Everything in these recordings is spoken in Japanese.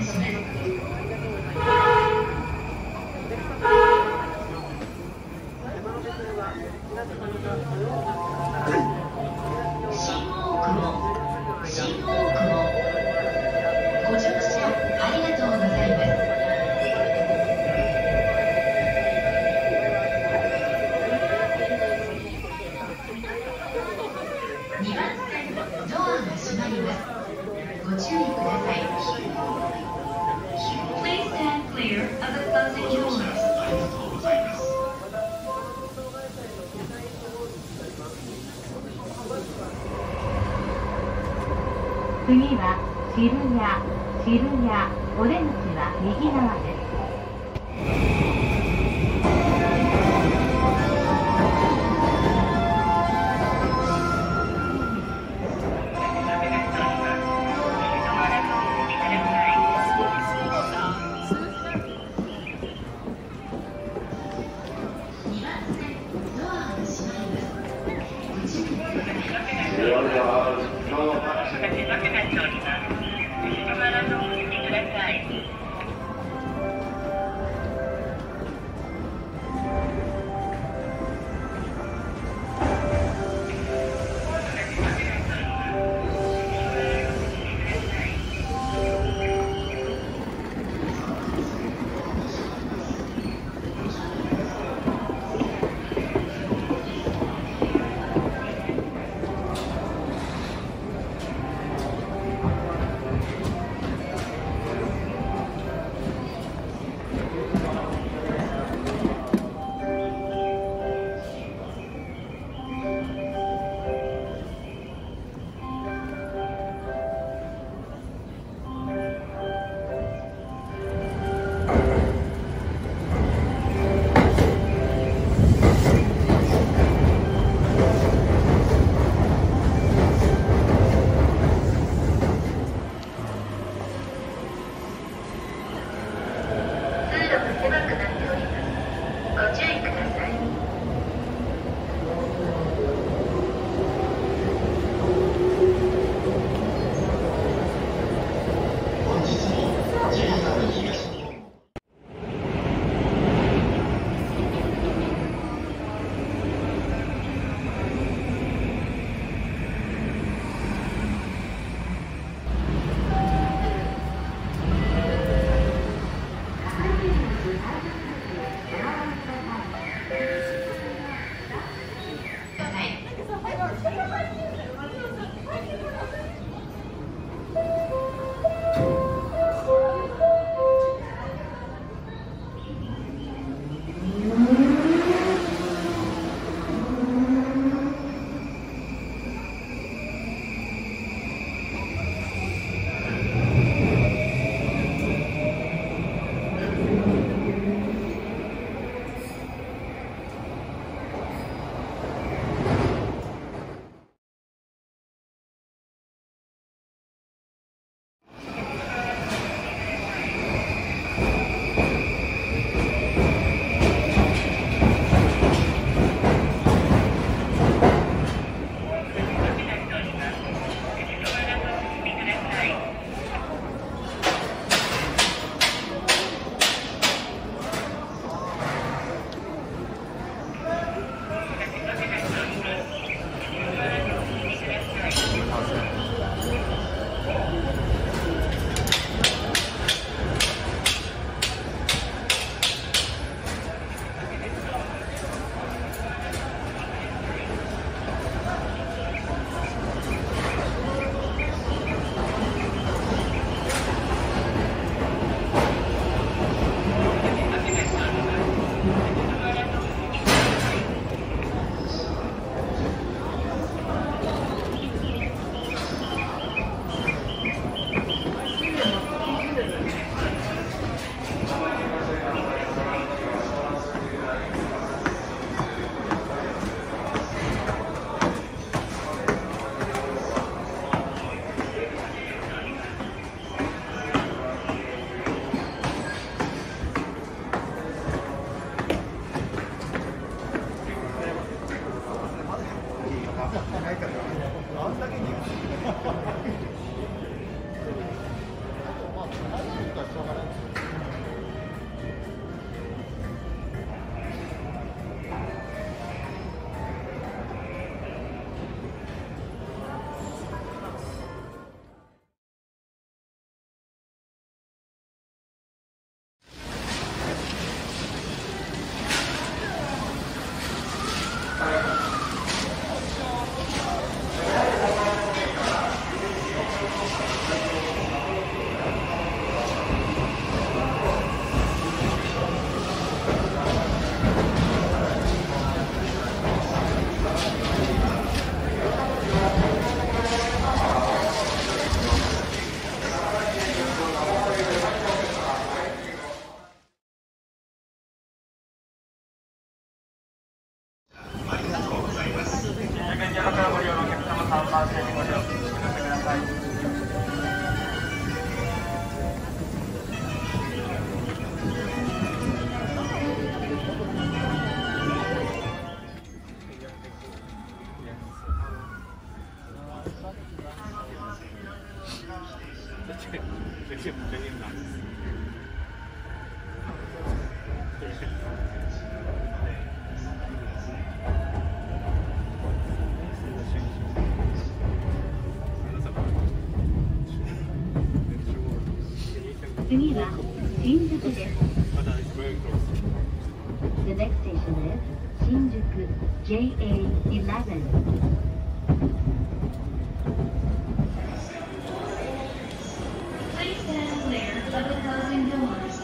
します。新大久保ご乗車ありがとうございます。2番線ドアが閉まります。ご注意ください。Please stand clear of the closing doors. 次は渋谷、お出口は右側です。 次は新宿です。The next station is 新宿 JA11. Please stand clear of the closing doors.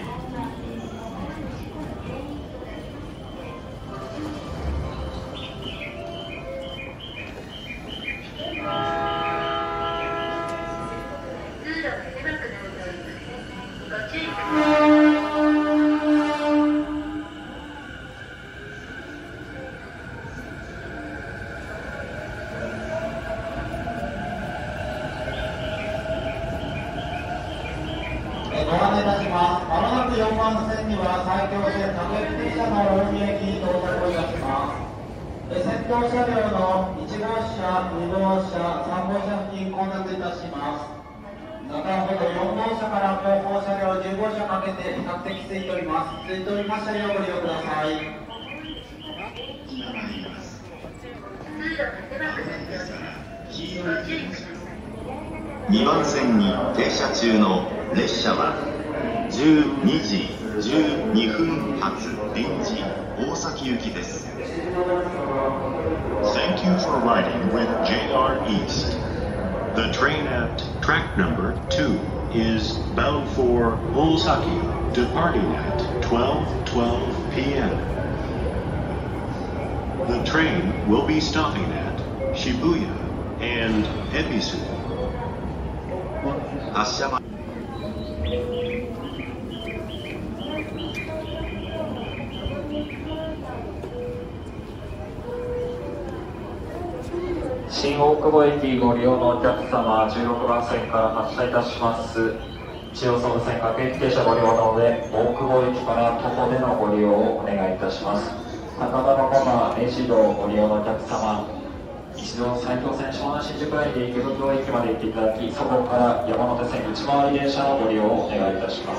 ご案内いたします。まもなく4番線には埼京線竹内車の大宮駅に到着をいたします。先頭車両の1号車、2号車、3号車付近混雑いたします。中ほど4号車から後方車両10号車かけて比較的空いております。空いております車両をご利用ください。 今参ります。通路が狭くなっております。ご注意ください。 2番線に停車中の列車は12時12分発臨時大崎行きです。Thank you for riding with JR East. The train at track number 2 is bound for Osaki, departing at 12:12 p.m. The train will be stopping at Shibuya and Ebisu. 発車は新大久保駅ご利用のお客様、16番線から発車いたします。千代総武線各駅停車ご利用なので、大久保駅から徒歩でのご利用をお願いいたします。高田馬場明治道をご利用のお客様、一度埼京線湘南新宿ラインで池袋駅まで行っていただき、そこから山手線内回り電車のご利用をお願いいたします。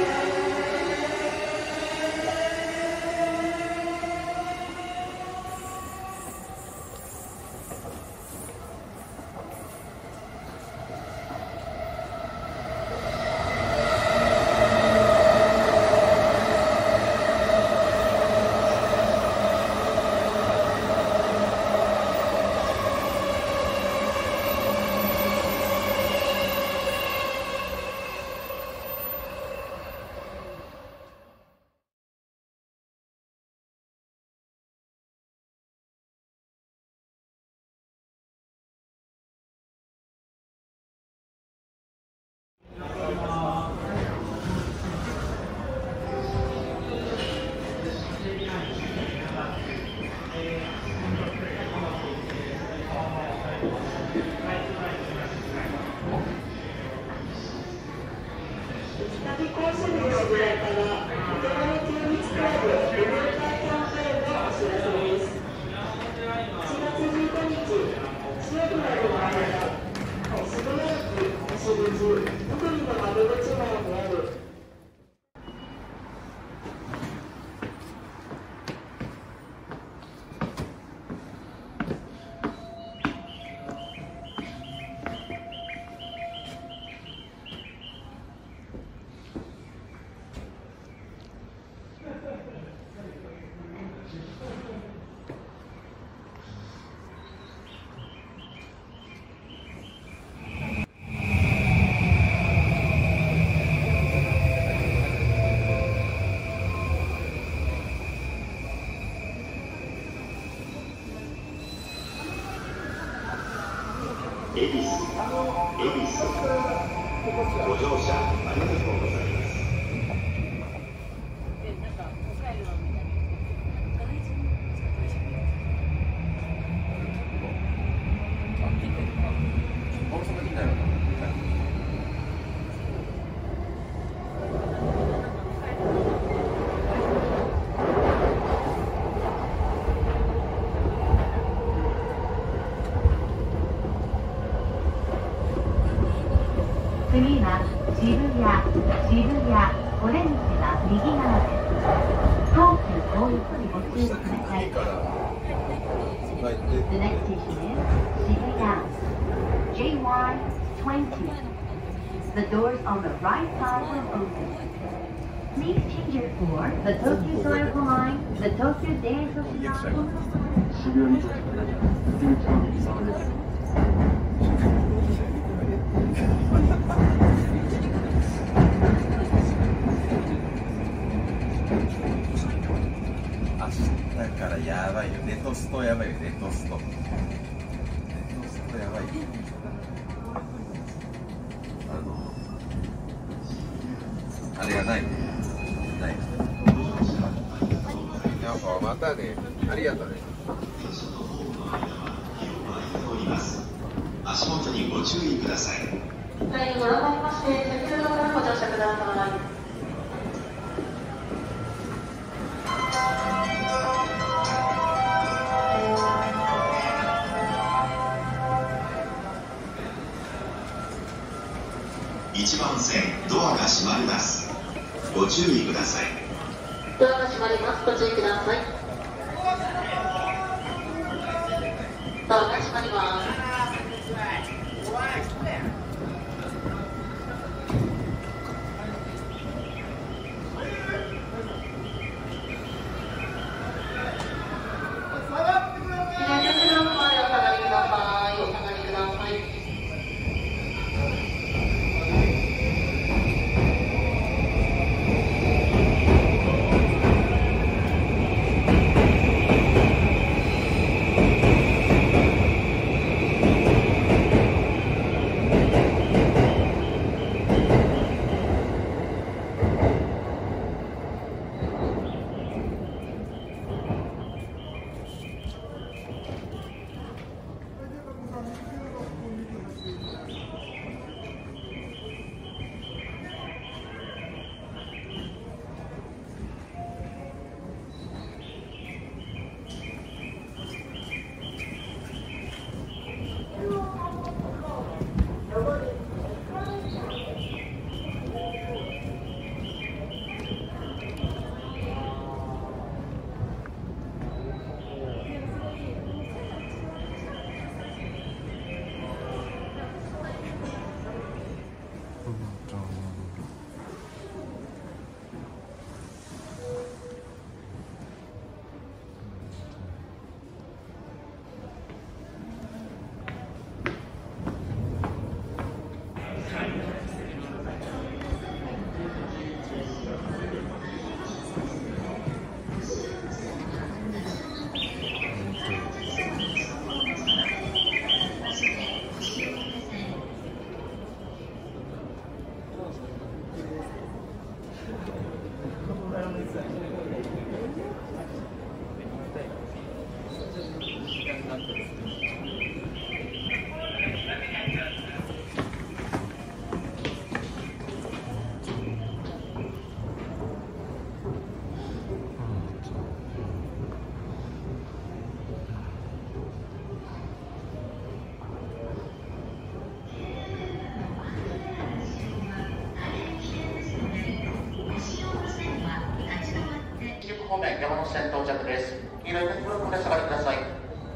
恵比寿、ご乗車ありがとうございます。 あ次は渋谷、オレンジは右側です。東急大横にご注意ください。The next station is Shibuya, JY20. The doors on the right side will open. Please change it for the Tokyo Toyoko Line, the Tokyo Daisoku Line. 渋谷に到着です。沢です。 だからやばいよ、ネトストやばいよ、ネトストやばいよ。あれがないね。ない。 なんかまたね、ありがとうね。 足元にご注意ください。 はい、ご覧になりまして、先ほどからご乗車ください。 1番線ドアが閉まります。ご注意ください。 ドアが閉まります。ご注意ください。ドアが閉まります。 方面山手線到着です。黄色いブロックで下がりください。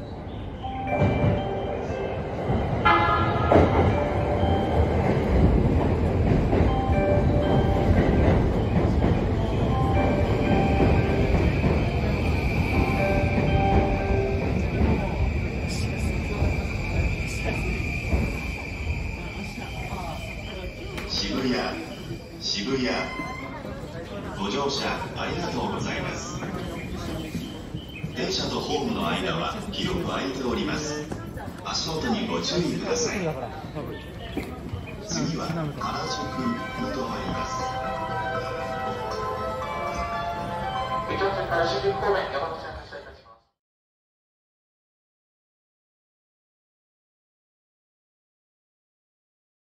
渋谷ご乗車ありがとうございます。電車とホームの間は広く空いております。足元にご注意ください。次は原宿に停まります。 到着から新宿方面山手線